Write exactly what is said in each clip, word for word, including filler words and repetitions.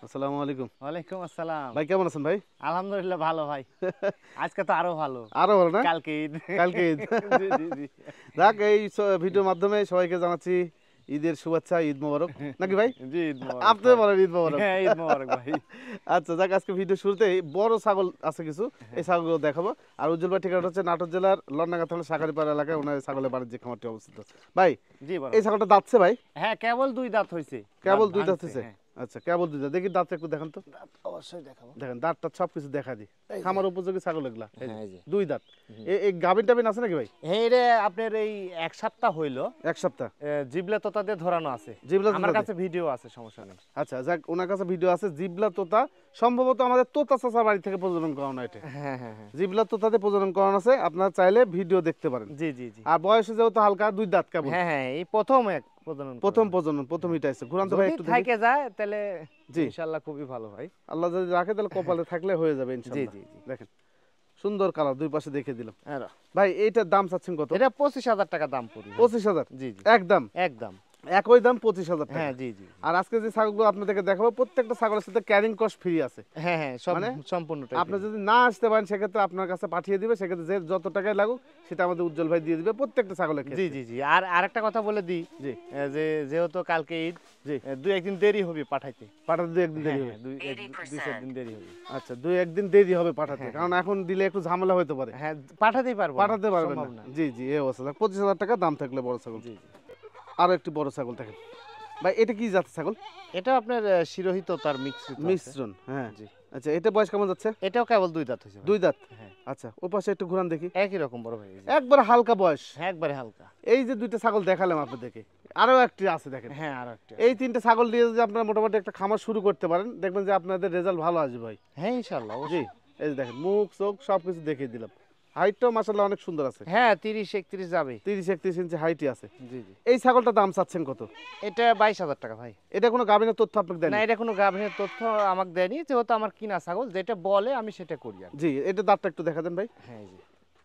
আসসালামু আলাইকুম। ওয়ালাইকুম আসসালাম। ভাই কেমন আছেন ভাই? আলহামদুলিল্লাহ ভালো ভাই। আজকে তো আরো ভালো। আরো ভালো না? কালকে ঈদ। কালকে ঈদ। জি, জি, জি। যাক এই স- ভিডিওর মাধ্যমে সবাইকে জানাচ্ছি ঈদের শুভেচ্ছা, ঈদ মোবারক নাকি ভাই? জি, ঈদ মোবারক আপনিও ভাই। বলেন ঈদ মোবারক। হ্যাঁ, ঈদ মোবারক ভাই। আচ্ছা যাক আজকে ভিডিও শুরুতেই বড় ছাগল আছে কিছু, এই ছাগলগুলো দেখাবো। আর উজ্জ্বল ভাই ঠিকানা হচ্ছে নাটোর জেলার লন্ডাঙ্গা থানা শাঁখারীপাড়া এলাকায় ওনার ছাগলের বাণিজ্যিক খামারটি অবস্থিত। ভাই জি বড় এই ভাই। ছাগলটা দাঁতছে ভাই? হ্যাঁ, কেবল দুই দাঁত হইছে। কেবল দাঁত দুই দাঁত ভাঙছে, হয়েছে? হ্যাঁ। আচ্ছা কেবল দুই দাঁত, দেখি দাঁতটা একটু দেখান তো। দাঁত অবশ্যই দেখাবো। দেখেন দাঁতটা সব কিছু দেখা দিই, খামার উপযোগী ছাগল এগুলা। এই যে, হ্যাঁ, এই যে। দুই দাঁত। এ- এই গাভিন টাভিন আছে নাকি ভাই? এই রে আপনার এই এক সপ্তাহ হইলো। এক সপ্তাহ এ, জিবলা তোতা দিয়ে ধরানো আছে। জিবলা আমার তোতা কাছে ভিডিও আছে, সমস্যা নেই। আচ্ছা যাক ওনার কাছে ভিডিও আছে। জিবলা তোতা সম্ভবত আমাদের তোতা চাচার বাড়ি থেকে প্রজনন করানো এটা। হ্যাঁ, হ্যাঁ, হ্যাঁ। জিবলা তোতাতে প্রজনন করানো আছে, আপনারা চাইলে ভিডিও দেখতে পারেন। জি, জি, জি। আর বয়সে যেহেতু হালকা দুই দাঁত কেবল, হ্যাঁ, হ্যাঁ, এই প্রথম এক প্রজনন প্রথম করানো। প্রজনন প্রথম এটা আছে। ঘুরান তো ভাই যদি একটু দেখি। থেকে যায় তাহলে জি। ইনশাআল্লাহ খুবই ভালো হয়। আল্লাহ যদি রাখে তাহলে কপালে থাকলে হয়ে যাবে জি, ইনশাআল্লাহ। জি, জি। দেখেন সুন্দর কালার, দুই পাশে দেখে দিলাম। আরো। ভাই এইটার দাম চাচ্ছেন কত? এটা পঁচিশ হাজার টাকা দাম পড়বে। পঁচিশ হাজার জি, জি। একদম একদম। একই দাম পঁচিশ হাজার টাকা। হ্যাঁ, জি, জি। আর আজকে যে ছাগলগুলো আপনাদেরকে দেখাবো প্রত্যেকটা ছাগলের সাথে ক্যারিং কস্ট ফ্রি আছে। হ্যাঁ, হ্যাঁ, সব মানে সম্পূর্ণটাই আপনি free। যদি না আসতে পারেন সেক্ষেত্রে আপনার কাছে পাঠিয়ে দিবে, সেক্ষেত্রে যে যত টাকায় লাগুক সেটা আমাদের উজ্জ্বল ভাই দিয়ে দিবে প্রত্যেকটা ছাগলের জি, ক্ষেত্রে। জি, জি। আর আরেকটা কথা বলে দিই, জি এ, যে যেহেতু কালকে ঈদ, জি এ, দুই একদিন দেরি হবে পাঠাইতে। পাঠাতে দুই একদিন দেরি হ্যাঁ, হবে। হ্যাঁ, দুই এক- দুই চার দিন দেরি হবে। আচ্ছা দুই একদিন দেরি হবে পাঠাতে, হ্যাঁ, কারণ এখন দিলে একটু ঝামেলা হতে পারে। হ্যাঁ, পাঠাতেই পারবো না, পাঠাতে পারবেন সম্ভব না। না। জি জি এই অবস্থা। পঁচিশ হাজার টাকা দাম থাকলে বড় ছাগল। জি, জি। আরো একটি বড় ছাগল দেখেন ভাই, এটা কি জাতের ছাগল? এটা আপনার আহ, শিরোহিত তার মিশ্রিত আছে। মিশ্রণ, হ্যাঁ। জি। আচ্ছা এটা বয়স কেমন যাচ্ছে? এটাও কেবল দুই দাঁত হয়েছে। দুই দাঁত। হ্যাঁ, আচ্ছা ওর পাশে একটু ঘুরান দেখি। একই রকম বড় ভাই, এই যে। একবার হালকা বয়স। হ্যাঁ, একবারে হালকা। এই যে দুইটা ছাগল দেখালাম আপনাদেরকে, আরো একটি আছে দেখেন। হ্যাঁ, আর একটা। এই তিনটে ছাগল দিয়ে যদি আপনারা মোটামুটি একটা খামার শুরু করতে পারেন, দেখবেন যে আপনাদের রেজাল্ট ভালো আসবে ভাই। হ্যাঁ, ইনশাআল্লাহ জি অবশ্যই। এই যে দেখেন মুখ চোখ সবকিছু দেখিয়ে দিলাম। হাইটটাও মাশাআল্লাহ অনেক সুন্দর আছে, হ্যাঁ, তিরিশ একত্রিশ যাবে। তিরিশ একত্রিশ ইঞ্চি হাইটই আছে। জি, জি। এই ছাগলটার দাম চাচ্ছেন কত? এটা বাইশ হাজার টাকা ভাই। এটা কোনো গাভিনের তথ্য আপনাকে দেন? না, এটা কোনো গাভীর তথ্য আমাকে দেয়নি, যেহেতু আমার কিনা ছাগল, যেটা বলে আমি সেটা করি আর কি। জি এটা দাঁতটা একটু দেখা দেন ভাই। হ্যাঁ, এই যে।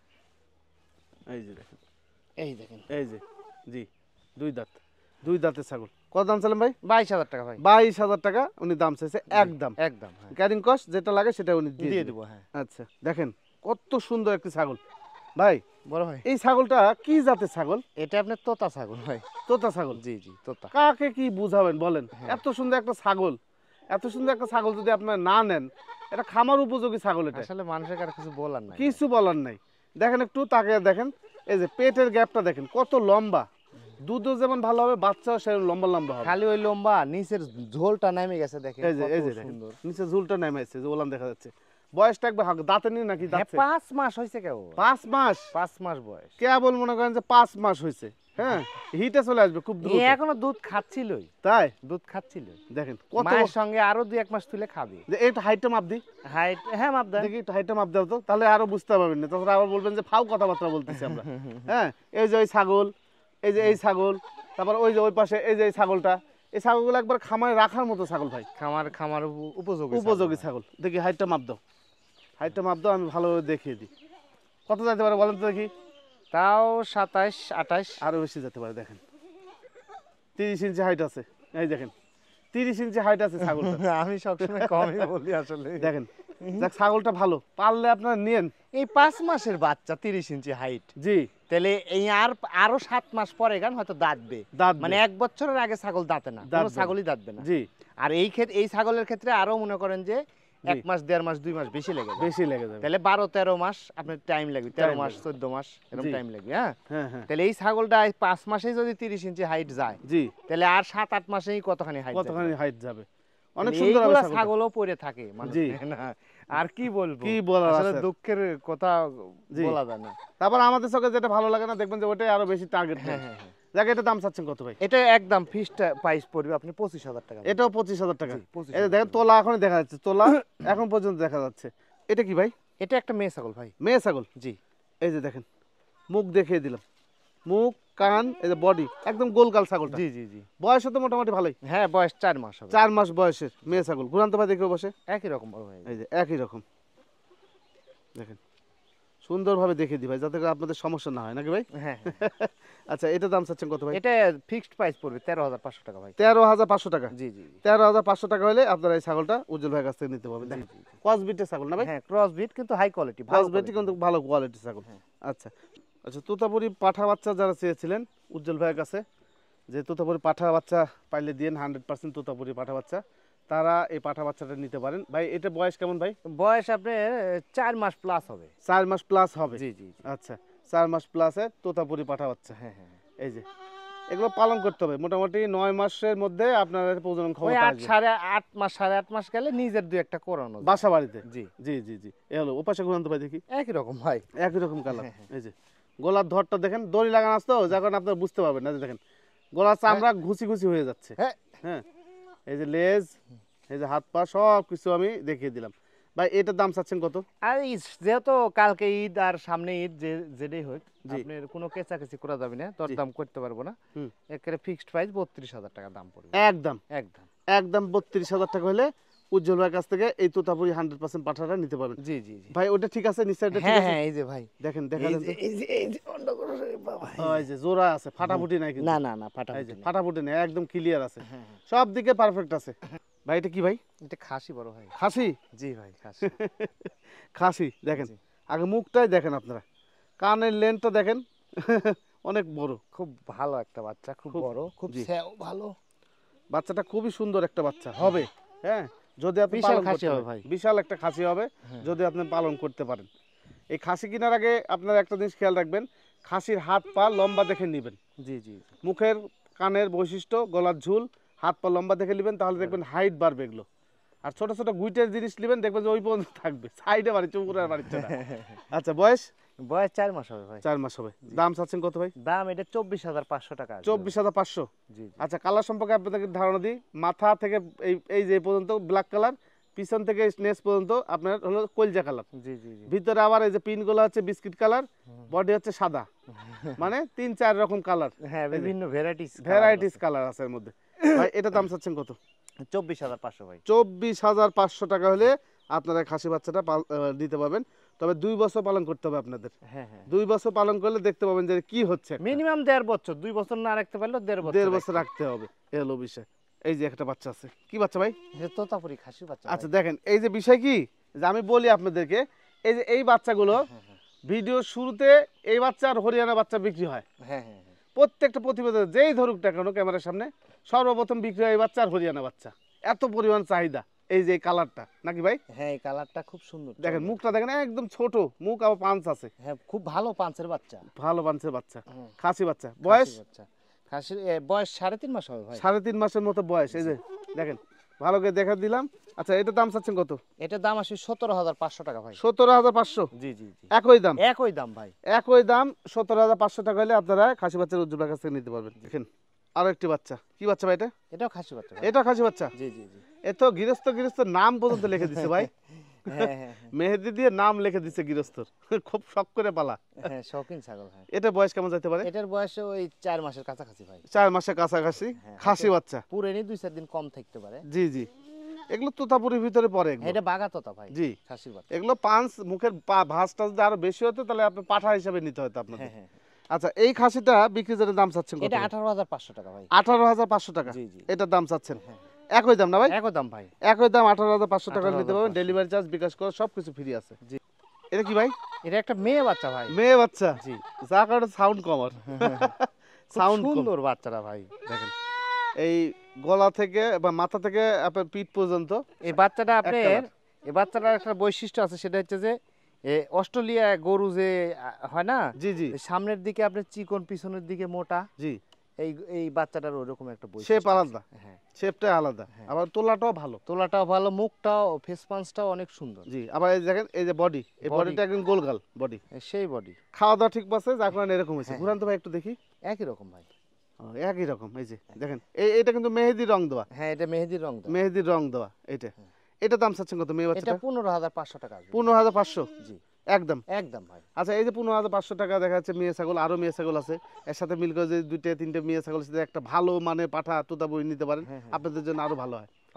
এই যে দেখেন, এই দেখেন, এই যে জি দুই দাঁত, দুই দাঁতের ছাগল। কত দাম চালেন ভাই? বাইশ হাজার টাকা ভাই। বাইশ হাজার টাকা উনি দাম চাইছে একদম। একদম, হ্যাঁ। ক্যারিং কস্ট যেটা লাগে সেটা উনি দিয়ে দিয়ে দিবে। দেবো, হ্যাঁ। আচ্ছা দেখেন কত সুন্দর একটি ছাগল ভাই। বড় ভাই, এই ছাগলটা কি জাতের ছাগল? এটা আপনার তোতা ছাগল ভাই। তোতা ছাগল। জি, জি, তোতা। কাকে কি বুঝাবেন বলেন? হ্যাঁ। এত সুন্দর একটা ছাগল, এত সুন্দর একটা ছাগল যদি আপনারা না নেন, এটা খামার উপযোগী ছাগল। এটা আসলে মানুষের আর কিছু বলার নাই। কিছু বলার নাই। দেখেন একটু তাকে দেখেন, এই যে পেটের গ্যাপটা দেখেন কত লম্বা, দুধও যেমন ভালো হবে বাচ্চাও সেরকম লম্বা লম্বা হবে। খালি ওই লম্বা নিচের ঝোলটা নেমে গেছে দেখেন, এই যে কত এই যে দেখেন সুন্দর। নিচে ঝুলটা নেমে আসছে, যে ওলান দেখা যাচ্ছে। বয়সটা একবার হালকা, দাঁতে নিয়ে নাকি হ্যাঁ, দাঁতে? পাঁচ মাস হয়েছে কেউ। পাঁচ মাস পাঁচ মাস বয়স। কেবল মনে করেন যে পাঁচ মাস হয়েছে। হ্যাঁ হিটে চলে আসবে খুব এ দ্রুত। এখনো দুধ খাচ্ছিলই, তাই দুধ খাচ্ছিলই। দেখেন কত। মায়ের সঙ্গে আরো দুই এক মাস তুলে খাবে। যে এইটা হাইটটা মাপ দিই হাইট, হ্যাঁ, মাপ দেন। দেখি, একটু হাইটটা মাপ দাও তো, তাহলে আরো বুঝতে পারবেন না, তাছাড়া আবার বলবেন যে ফাউ কথাবার্তা বলতেছি আমরা। হ্যাঁ এই যে ওই ছাগল, এই যে এই ছাগল, তারপর ওই যে ওই পাশে এই যে এই ছাগলটা, এই ছাগলগুলো একবার খামারে রাখার মতো ছাগল ভাই, খামার খামার উপ- উপযোগী উপযোগী ছাগল। ছাগল। দেখি হাইটটা মাপ দাও, হাইটটা মাপ দাও, আমি ভালোভাবে দেখিয়ে দিই। কত যেতে পারে বলেন তো দেখি? তাও সাতাশ আঠাশ। আরো বেশি যেতে পারে। দেখেন তিরিশ ইঞ্চি হাইট আছে, এই দেখেন তিরিশ ইঞ্চি হাইট আছে ছাগলটা। আমি সবসময় কমই বলি আসলে। দেখেন যাক ছাগলটা ভালো, পারলে আপনারা নিয়েন। এই পাঁচ মাসের বাচ্চা তিরিশ ইঞ্চি হাইট, জি তাহলে এই আর আরো সাত মাস পরে গান হয়তো দাঁতবে। দাঁত মানে এক বছরের আগে ছাগল দাঁতে না, দাঁতবে কোনো না। ছাগলই দাঁতবে না। জি আর এই ক্ষেত্রে এই ছাগলের ক্ষেত্রে আরো মনে করেন যে এক জি। মাস দেড় মাস দুই মাস বেশি লেগে যায়। বেশি লেগে যাবে। তাহলে বারো তেরো মাস আপনার টাইম লাগবে, তেরো Time মাস লাগবে। চোদ্দ মাস এরকম জি। টাইম লাগবে। হ্যাঁ, হ্যাঁ হ্যাঁ তাহলে এই ছাগলটা এই পাঁচ মাসেই যদি তিরিশ ইঞ্চি হাইট যায়, জি তাহলে আর সাত আট মাসেই কতখানি হাইট কতখানি হাইট যাবে, অনেক তাহলে সুন্দর হবে এইগুলা ছাগলটা। ছাগলও পড়ে থাকে মানুষ, জি। না আর কি বলবো, কি বলার আসলে আছে? দুঃখের কথা জি। বলা যায় না। তারপর আমাদের চোখে যেটা ভালো লাগে না, দেখবেন যে ওটাই আরো বেশি টার্গেট। হ্যাঁ, হ্যাঁ, হ্যাঁ। যাকে এটা দাম চাচ্ছেন কত ভাই? এটা একদম ফিক্সড প্রাইস পড়বে আপনি পঁচিশ হাজার টাকা। এটাও পঁচিশ হাজার টাকা। জি, পঁচিশ এই যে হাজার দেখেন তোলা এখন দেখা যাচ্ছে, তোলা এখন পর্যন্ত দেখা যাচ্ছে। এটা কি ভাই? এটা একটা মেয়ে ছাগল ভাই। মেয়ে ছাগল। জি। এই যে দেখেন মুখ দেখিয়ে দিলাম, মুখ কান এই যে বডি একদম গোলগাল ছাগলটা। জি, জি, জি। বয়স তো মোটামুটি ভালোই, হ্যাঁ, বয়স চার মাস হবে। চার মাস বয়সের মেয়ে ছাগল। ঘুরান্ত ভাই দেখে বসে, একই রকম বড় ভাই। এই যে একই রকম দেখেন সুন্দরভাবে দেখে দিই ভাই, যাতে করে আপনাদের সমস্যা না হয় নাকি ভাই? হ্যাঁ আচ্ছা, এটা দাম চাচ্ছেন কত ভাই? এটা ফিক্সড প্রাইস পড়বে তেরো হাজার পাঁচশো টাকা ভাই। তেরো হাজার পাঁচশো টাকা। জি জি জি। তেরো হাজার পাঁচশো টাকা হলে আপনারা এই ছাগলটা উজ্জ্বল ভাইয়ের কাছ থেকে নিতে পারবেন। জি, দেখেন জি, জি। ক্রস বিটের ছাগল না ভাই? হ্যাঁ ক্রস বিট কিন্তু হাই কোয়ালিটি, ক্রস বিটই কিন্তু ভালো কোয়ালিটির ছাগল। হ্যাঁ। আচ্ছা আচ্ছা, তোতাপুরি পাঠা বাচ্চা যারা চেয়েছিলেন উজ্জ্বল ভাইয়ের কাছে, যে তোতাপুরি পাঠা বাচ্চা পাইলে দিন হান্ড্রেড পার্সেন্ট তোতাপুরি পাঠা বাচ্চা, তারা এই পাঠা বাচ্চাটা নিতে পারেন। ভাই এটা বয়স কেমন ভাই? বয়স আপনার চার মাস প্লাস হবে। চার মাস প্লাস হবে। জি জি জি। আচ্ছা, চার মাস প্লাসে তোতাপুরি পাঠা বাচ্চা। হ্যাঁ হ্যাঁ। এই যে এগুলো পালন করতে হবে মোটামুটি নয় মাসের মধ্যে আপনার প্রজনন ওই ক্ষমতা আট আসবে। সাড়ে আট মাস সাড়ে আট মাস গেলে নিজের দুই একটা করানো যায়। বাসা বাড়িতে। জি জি জি জি। এ হলো ওপাশে ঘুরান্ত ভাই দেখি, একই রকম ভাই। একই রকম কালার। এই যে গলার ধরটা দেখেন, দড়ি লাগানো আছে তো, যার কারণে আপনারা বুঝতে পারবেন না। যে দেখেন গলার চামড়া ঘুষি ঘুষি হয়ে যাচ্ছে। হ্যাঁ হ্যাঁ, এই যে লেজ, এই যে হাত পা সব কিছু আমি দেখিয়ে দিলাম। ভাই এটার দাম চাচ্ছেন কত? আর এই- যেহেতু কালকে ঈদ আর সামনে ঈদ, যে যেটাই হোক জি। আপনার কোনো কেচাকেচি করা যাবে না, দরদাম করতে পারবো না। হুম। একেবারে ফিক্সড প্রাইস বত্রিশ হাজার টাকা দাম পড়বে একদম একদম। একদম বত্রিশ হাজার টাকা হলে উজ্জ্বল ভাইয়ের কাছ থেকে এই তোতাপুরি হান্ড্রেড পার্সেন্ট পাঠাটা নিতে পারবেন। জি জি জি। ভাই ওটা ঠিক আছে, নিচে ঠিক হ্যাঁ আছে? হ্যাঁ এই যে ভাই দেখেন দেখা এই যাচ্ছে যে এই যে এই যে অন্য কোনো বাবা, এই ওই যে জোড়া আছে, ফাটাফুটি নাই কিন্তু। না না না ফাটা এই যে ফাটাফুটি নেই, একদম ক্লিয়ার আছে, হ্যাঁ হ্যাঁ। সব দিকে পারফেক্ট আছে। ভাই এটা কি ভাই? এটা খাসি বড় ভাই। খাসি? জি ভাই খাসি। খাসি দেখেন, জি। আগে মুখটাই দেখেন আপনারা, কানের লেন্থটা দেখেন অনেক বড়। খুব ভালো একটা বাচ্চা, খুব খুব- বড়, খুব জি। স্যাও ভালো। বাচ্চাটা খুবই সুন্দর একটা বাচ্চা হবে। হ্যাঁ, যদি আপনি বিশাল পালন খাসি করতে হবে পারেন। ভাই। বিশাল একটা খাসি হবে হ্যাঁ। যদি আপনি পালন করতে পারেন। এই খাসি কেনার আগে আপনারা একটা জিনিস খেয়াল রাখবেন, খাসির হাত পা লম্বা দেখে নেবেন। জি জি জি। মুখের কানের বৈশিষ্ট্য, গলার ঝুল, হাত পা লম্বা দেখে নেবেন, তাহলে দেখবেন হাইট বাড়বে এগুলো। আর ছোট ছোট গুইটের জিনিস নেবেন, দেখবেন যে ওই পর্যন্ত থাকবে, সাইডে বাড়িচ্ছে, উপরে আর বাড়িচ্ছে না। আচ্ছা, বয়স বয়স চার মাস হবে ভাই। চার মাস হবে। দাম চাচ্ছেন কত ভাই? দাম এটা চব্বিশ হাজার পাঁচশো টাকা আসবে। চব্বিশ হাজার পাঁচশো। জি জি। আচ্ছা, কালার সম্পর্কে আপনাদেরকে ধারণা দিই। মাথা থেকে এই এই যে পর্যন্ত ব্ল্যাক কালার, পিছন থেকে নেস পর্যন্ত আপনার হলো কলজা কালার, জি জি জি। ভিতরে আবার এই যে পিনগুলো হচ্ছে বিস্কিট কালার, বডি হচ্ছে সাদা, মানে তিন চার রকম কালার, হ্যাঁ বিভিন্ন ভ্যারাইটিস ভ্যারাইটিস কালার আছে এর মধ্যে। ভাই এটা দাম চাচ্ছেন কত? চব্বিশ হাজার পাঁচশো ভাই। চব্বিশ হাজার পাঁচশো টাকা হলে আপনারা খাসি বাচ্চাটা পাল- আহ, দিতে পারবেন। তবে দুই বছর পালন করতে হবে আপনাদের। হ্যাঁ হ্যাঁ। দুই বছর পালন করলে দেখতে পাবেন যে কি হচ্ছে। একটা। মিনিমাম দেড় বছর, দুই বছর না রাখতে পারলেও দেড় বছর। দেড় বছর রাখতে হবে, এ হলো বিষয়। এই যে একটা বাচ্চা আছে, কি বাচ্চা ভাই? এটা তোতাপুরি খাসি বাচ্চা। আচ্ছা দেখেন, এই যে বিষয় কি, যে আমি বলি আপনাদেরকে, এই যে এই বাচ্চাগুলো ভিডিওর শুরুতে এই বাচ্চা আর হরিয়ানা বাচ্চা বিক্রি হয়। হ্যাঁ হ্যাঁ হ্যাঁ। প্রত্যেকটা প্রতিবেদন যেই ধরুক না কেন ক্যামেরার সামনে, সর্বপ্রথম বিক্রি হয় এই বাচ্চা আর হরিয়ানা বাচ্চা। এত পরিমাণ চাহিদা এই যে এই কালারটা, নাকি ভাই? হ্যাঁ এই কালারটা খুব সুন্দর। দেখেন মুখটা দেখেন, একদম ছোট মুখ, আবার পাঞ্চ আছে, হ্যাঁ খুব ভালো পাঁচের বাচ্চা। ভালো পাঞ্চের বাচ্চা, হুম। খাসি বাচ্চা। বয়স খাসি বাচ্চা। খাসির এ, বয়স সাড়ে তিন মাস হবে ভাই। সাড়ে তিন মাসের মতো বয়স। এই যে দেখেন, ভালো করে দেখা দিলাম। আচ্ছা, এটা দাম চাচ্ছেন কত? এটার দাম আসে সতেরো হাজার পাঁচশো টাকা ভাই। সতেরো হাজার পাঁচশো। জি জি জি। একই দাম, একই দাম ভাই। একই দাম, সতেরো হাজার পাঁচশো টাকা হলে আপনারা খাসি বাচ্চার উজ্জ্বলের কাছ থেকে নিতে পারবেন। দেখেন আরো একটি বাচ্চা, কি বাচ্চা ভাই এটা? এটাও খাসি বাচ্চা ভাই। এটা খাসি বাচ্চা। জি জি জি। এ তো গৃহস্থ গৃহস্থ নাম পর্যন্ত লিখে দিচ্ছে ভাই, হ্যাঁ হ্যাঁ মেহেদি দিয়ে নাম লিখে দিচ্ছে গৃহস্থর। খুব শখ করে পালা। হ্যাঁ শৌখিন ছাগল। হ্যাঁ এটা বয়স কেমন যেতে পারে? এটার বয়স ওই চার মাসের কাছাকাছি ভাই। চার মাসের কাছাকাছি, হ্যাঁ, খাসি বাচ্চা। পুরেনি দুই চার দিন কম থাকতে পারে। জি জি, এগুলো তোতাপুরির ভিতরে পড়ে এগুলো। এটা বাগা তোতা ভাই। জি, খাসির বাচ্চা। এগুলো পাঁচ মুখের পা ভাঁজটা যদি আরো বেশি হতো তাহলে আপনি পাঠা হিসাবে নিতে হতো আপনাদের। হ্যাঁ হ্যাঁ। আচ্ছা, এই খাসিটা বিক্রি জন্য দাম চাচ্ছেন কত? এটা আঠারো হাজার পাঁচশো টাকা ভাই। আঠারো হাজার পাঁচশো টাকা। জি জি। এটার দাম চাচ্ছেন হ্যাঁ। একই দাম না ভাই? একই দাম ভাই। একই দাম, আঠারো হাজার পাঁচশো টাকা নিতে পারবেন। আঠারো হাজার পাঁচশো। ডেলিভারি চার্জ, বিকাশ করে সবকিছু ফ্রি আছে। জি। এটা কি ভাই? এটা একটা মেয়ে বাচ্চা ভাই। মেয়ে বাচ্চা। জি। যা কারণে সাউন্ড কমার, সাউন্ড কম। সুন্দর বাচ্চাটা ভাই। দেখেন এই গলা থেকে বা মাথা থেকে আপনার পিঠ পর্যন্ত। এই বাচ্চাটা আপনার, colour। এই বাচ্চাটার একটা বৈশিষ্ট্য আছে, সেটা হচ্ছে যে এ অস্ট্রেলিয়া গরু যে আ, হয় না, জি জি এই সামনের দিকে আপনার চিকন, পিছনের দিকে মোটা, জি, এই এই বাচ্চাটার ওরকম একটা শেপ বৈশিষ্ট্য আলাদা, আছে। হ্যাঁ শেপটা আলাদা, আবার তোলাটাও ভালো। তোলাটাও ভালো, মুখটাও, ফেস পাঞ্চটাও অনেক সুন্দর। জি, আবার এই দেখেন এই যে বডি, এই Body। বডিটা একদম গোলগাল বডি, এ, সেই বডি খাওয়া দাওয়া ঠিক পাচ্ছে, যার কারণে এরকম হয়েছে। হ্যাঁ। ঘুরান তো ভাই একটু দেখি। একই রকম ভাই। ও, একই রকম। এই যে দেখেন, এই এটা কিন্তু মেহেদি রং দেওয়া, হ্যাঁ এটা মেহেদির রং দেওয়া। মেহেদির রং দেওয়া এটা। এটা দাম চাচ্ছেন কত মেয়ে এটা বাচ্চাটা? পনেরো হাজার পাঁচশো টাকা আসবে। পনেরো হাজার পাঁচশো জি একদম। একদম ভাই। আচ্ছা, এই যে পনেরো হাজার পাঁচশো টাকা দেখা যাচ্ছে মেয়ে ছাগল, আরো মেয়ে ছাগল আছে, এর সাথে মিল করে যদি দুইটা তিনটে মেয়ে ছাগল সাথে একটা ভালো মানে পাঠা তোতাপুরি নিতে পারেন, হ্যাঁ, হ্যাঁ। আপনাদের জন্য আরো ভালো হয়।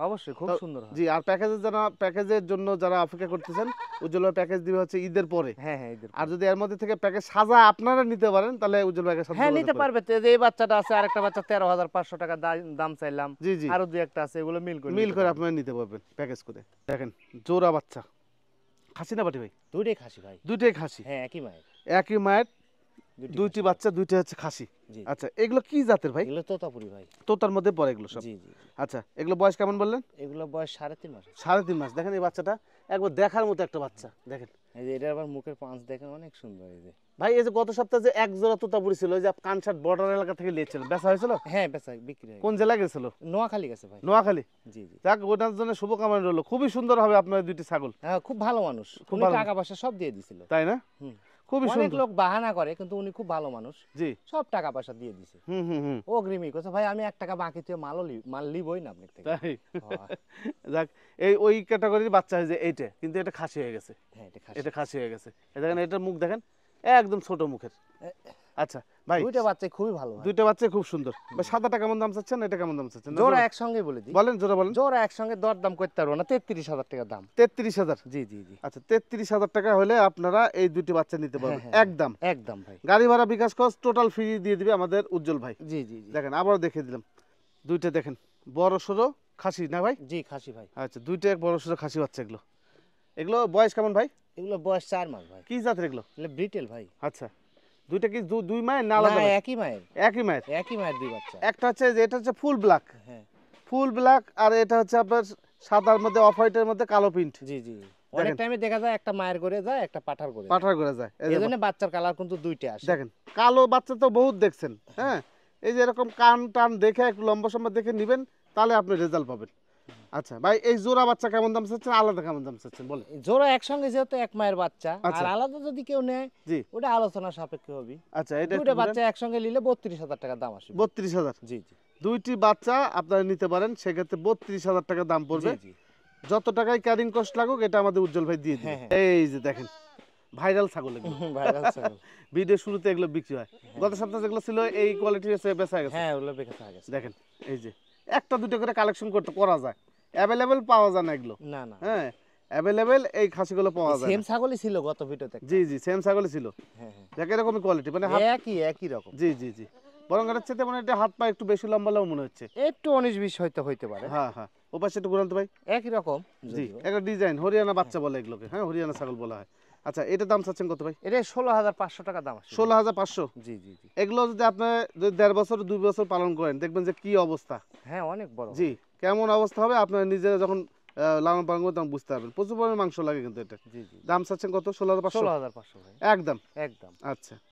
অবশ্যই খুব তো- সুন্দর হয়। জি, আর প্যাকেজের যারা প্যাকেজের জন্য যারা অপেক্ষা করতেছেন, উজ্জ্বল ভাই প্যাকেজ দিবে হচ্ছে ঈদের পরে। হ্যাঁ হ্যাঁ এদের আর যদি এর মধ্যে থেকে প্যাকেজ সাজা আপনারা নিতে পারেন, তাহলে উজ্জ্বল ভাইয়ের সাথে হ্যাঁ যোগাযোগ নিতে করবেন। পারবে। তো এই যে এই বাচ্চাটা আছে, আরেকটা বাচ্চা তেরো হাজার পাঁচশো টাকা দা- দাম চাইলাম, জি জি, আরো দুই একটা আছে, এগুলো মিল করে মিল নিতে করে পারবে। আপনারা নিতে পারবেন প্যাকেজ করে। দেখেন জোড়া বাচ্চা, খাসি না বাটি ভাই? দুইটাই খাসি ভাই। দুইটাই খাসি, হ্যাঁ একই মায়ের একই মায়ের দুইটি দুইটি খাসি। বাচ্চা, দুইটা হচ্ছে খাসি। জি আচ্ছা, এগুলো কি জাতের ভাই? এগুলো তোতাপুরি ভাই। তোতার মধ্যে পড়ে এগুলো সব। জি জি জি। আচ্ছা, এগুলো বয়স কেমন বললেন? এগুলো বয়স সাড়ে তিন মাস। সাড়ে তিন মাস। দেখেন এই বাচ্চাটা একবার দেখার মতো একটা বাচ্চা। দেখেন এই যে এটা আবার মুখের পাঁচ দেখেন অনেক সুন্দর। এই যে ভাই, এই যে গত সপ্তাহে যে এক জোড়া তোতাপুরি ছিল, ওই যে কানসাট বর্ডার এলাকা থেকে নিয়েছিল, বেচা হয়েছিল? হ্যাঁ বেচা বিক্রি হয়। কোন জেলায় গেছিল? নোয়াখালী গেছে ভাই। নোয়াখালী। জি জি। যাক, ওটার জন্য শুভকামনা রইলো। খুবই সুন্দর হবে আপনার দুইটি ছাগল, হ্যাঁ খুব ভালো মানুষ, খুব উনি ভালো। টাকা পয়সা সব দিয়ে দিছিল। তাই না? হুম। খুবই অনেক সুন্দর। লোক বাহানা করে কিন্তু উনি খুব ভালো মানুষ, জি, সব টাকা পয়সা দিয়ে দিছে। হুম হুম হুম, ও গ্রিমি কইছে ভাই আমি এক টাকা বাকি তুই মালও লি- মাল লিবই না আপনার থেকে। তাই। হ্যাঁ। যাক, এই ওই ক্যাটাগরির বাচ্চা হয়েছে এইটা, কিন্তু এটা খাসি হয়ে গেছে। হ্যাঁ এটা খাসি। এটা খাসি হয়ে গেছে। এই দেখেন এটার মুখ দেখেন, একদম ছোট মুখের। আচ্ছা ভাই, দুইটা বাচ্চা খুবই ভালো ভাই। দুইটা বাচ্চা খুব সুন্দর ভাই। সাদাটা কেমন দাম চাচ্ছেন, এটা কেমন দাম চাচ্ছেন? জোড়া একসঙ্গে বলে দিই, বলেন, জোড়া বলেন। জোড়া একসঙ্গে দর দাম করতে পারবো না, তেত্রিশ হাজার টাকা দাম। তেত্রিশ হাজার। জি জি জি। আচ্ছা, তেত্রিশ হাজার টাকা হলে আপনারা এই দুটি বাচ্চা নিতে পারবেন হ্যাঁ, হ্যাঁ। একদম। একদম ভাই। গাড়ি ভাড়া বিকাশ খরচ টোটাল ফ্রি দিয়ে দিবে আমাদের উজ্জ্বল ভাই। জি জি জি। দেখেন আবার দেখিয়ে দিলাম দুইটা, দেখেন বড় সড়ো খাসি না ভাই? জি খাসি ভাই। আচ্ছা, দুইটা এক বড় সড়ো খাসি বাচ্চা। এগুলো এগুলো বয়স কেমন ভাই? এগুলো বয়স চার মাস ভাই। কি জাতের এগুলো? এগুলো ব্রিটেল ভাই। আচ্ছা, দুইটা কি দু- দুই মায়ের না না আলাদা ভাই? একই মায়ের, একই মায়ের। একই মায়ের দুই বাচ্চা। একটা হচ্ছে যে এটা হচ্ছে ফুল ব্ল্যাক, হ্যাঁ ফুল ব্ল্যাক, আর এটা হচ্ছে আপনার সাদার মধ্যে অফ হোয়াইটের মধ্যে কালো প্রিন্ট। জি জি। অনেক টাইমে দেখা যায় একটা মায়ের করে যায় একটা পাঠার করে যায়। পাঠার করে যায়। এই যে এই জন্য বাচ্চার কালার কিন্তু দুইটা আসে। দেখেন কালো বাচ্চা তো বহুত দেখছেন। হ্যাঁ, এই যে এরকম কান টান দেখে একটু লম্বা সম্বা দেখে নিবেন, তাহলে আপনি রেজাল্ট পাবেন। আচ্ছা ভাই, এই জোড়া বাচ্চা কেমন দাম চাচ্ছেন, আলাদা কেমন দাম চাচ্ছেন বলেন? জোড়া একসঙ্গে যেহেতু এক মায়ের বাচ্চা, আচ্ছা। আর আলাদা যদি কেউ নেয় জি, ওটা আলোচনা সাপেক্ষে হবে। আচ্ছা, এটা দুইটা বাচ্চা একসঙ্গে নিলে বত্রিশ হাজার টাকা দাম আসবে। বত্রিশ হাজার। জি জি দুইটি বাচ্চা আপনারা নিতে পারেন, সেক্ষেত্রে বত্রিশ হাজার টাকা দাম পড়বে। জি জি। যত টাকায় ক্যারিং কস্ট লাগুক, এটা আমাদের উজ্জ্বল ভাই দিয়ে দিবে। হ্যাঁ, হ্যাঁ। এই যে দেখেন ভাইরাল ছাগল এগুলো। ভাইরাল ছাগল। ভিডিও শুরুতে এগুলো বিক্রি হয়। গত সপ্তাহে যেগুলো ছিল এই কোয়ালিটির এসে বেচা গেছে। হ্যাঁ ওগুলো বেঁকে থাকে গেছে। দেখেন এই যে একটা দুটো করে কালেকশন করতে করা যায়, অ্যাভেলেবেল পাওয়া যায় না এগুলো। না না হ্যাঁ, অ্যাভেলেবেল এই খাসিগুলো পাওয়া যায় সেম না। ছাগলই ছিল গত ভিডিওতে। জি জি, সেম ছাগলই ছিল। হ্যাঁ হ্যাঁ দেখ এরকমই কোয়ালিটি, মানে হাত, একই একই রকম। জি জি জি, বরং এটার চেয়ে মানে এটা হাত পা একটু বেশি লম্বা লম্বা মনে হচ্ছে। একটু উনিশ বিশ হয়তো হইতে পারে। হ্যাঁ হ্যাঁ, ও পাশে একটু ঘুরান তো ভাই। একই রকম জি, যদিও। একটা ডিজাইন হরিয়ানা বাচ্চা বলে এগুলোকে। হ্যাঁ, হরিয়ানা ছাগল বলা হয়। আচ্ছা, এটা দাম চাচ্ছেন কত ভাই? এটা ষোলো হাজার পাঁচশো টাকা দাম আসবে। ষোলো হাজার পাঁচশো। জি জি জি। এগুলো যদি আপনি যদি দেড় বছর দুই বছর পালন করেন, দেখবেন যে কি অবস্থা। হ্যাঁ অনেক বড়। জি, কেমন অবস্থা হবে আপনার নিজেরা যখন আহ, লালন পালন করবেন তখন বুঝতে পারবেন। প্রচুর পরিমাণে মাংস লাগে কিন্তু এটা। জি জি। দাম চাচ্ছেন কত? ষোলো হাজার পাঁচশো। ষোলো হাজার পাঁচশো ভাই। একদম। একদম। আচ্ছা,